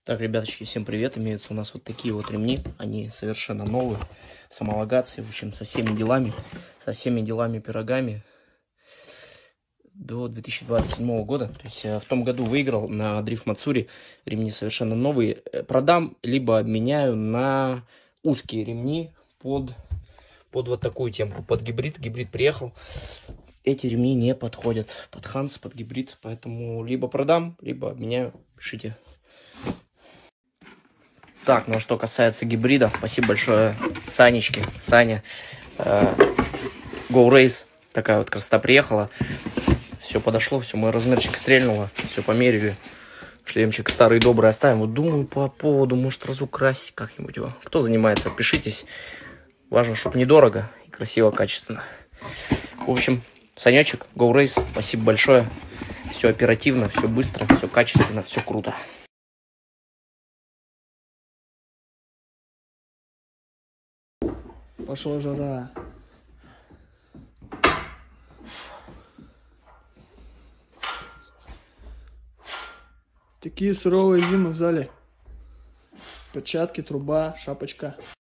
Так, ребяточки, всем привет. Имеются у нас вот такие вот ремни. Они совершенно новые, с homологацией, в общем, со всеми делами, пирогами до 2027 года. То есть в том году выиграл на Дрифт Мацури. Ремни совершенно новые. Продам, либо обменяю на узкие ремни под вот такую темку, под гибрид. Гибрид приехал. Эти ремни не подходят под Ханс, под гибрид. Поэтому либо продам, либо обменяю. Пишите. Так, ну а что касается гибрида, спасибо большое Санечке, Саня, Go Race, такая вот красота приехала, все подошло, все, мой размерчик стрельнуло, все померили, шлемчик старый добрый оставим, вот думаю по поводу, может разукрасить как-нибудь его, кто занимается, отпишитесь, важно, чтобы недорого и красиво, качественно. В общем, Санечек, Go Race, спасибо большое, все оперативно, все быстро, все качественно, все круто. Пошла жара. Такие суровые зимы в зале. Перчатки, труба, шапочка.